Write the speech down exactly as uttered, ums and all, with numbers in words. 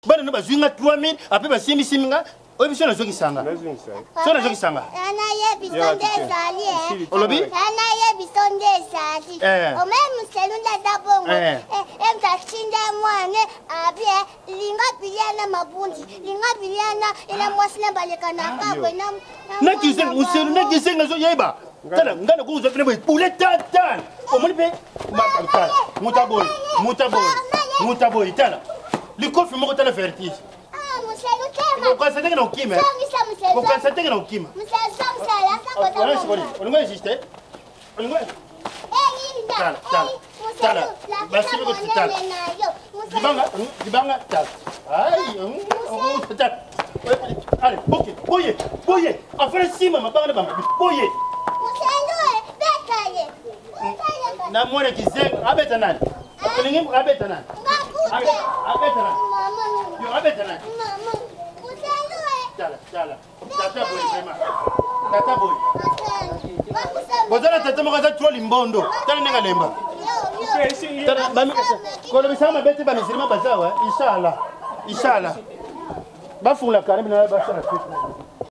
Bana no bazwinga trois mille après basimi siminga obiso na zoki sanga. So na zoki sanga. Ana ye bisonde sali eh. Olobi? Ana ye bisonde sali. O même selunda dabongo. Eh emta chinda mwane abi linga biliana mabundi. Linga biliana ila mwasina balekana kako na. Na kise muselu na kise ngazo yeba. Tala ngana kuzo pene pule tatan. O molipe makanta. Mutaboy, mutaboy, mutaboy tala. Likofi moko tala vertige. Kwa sasa tena ukime. Kwa sasa tena ukime. Msasa msala sasa kwa Wala siboli. Ungo existe? Ungo. Eh linda. Tala, tala. Tala. Basi biko tala. Dibanga, dibanga tala. Ai, ungo tala. Allez, boye, boye, boye. Afara sima mabanga bamba. Boye. Musendo betaye. Na mwana kizenga abeta nani? Alingi abeta nani? Abeta nani? Yo abeta nani? Tala, tala. Tata boy vraiment. Tata boy. Bozala tata moko za troli mbondo. Tala nenga lemba. Tala bami ko lo bisama bete ba misirima bazawa inshallah. Inshallah. Bafungula kare bina ba shara.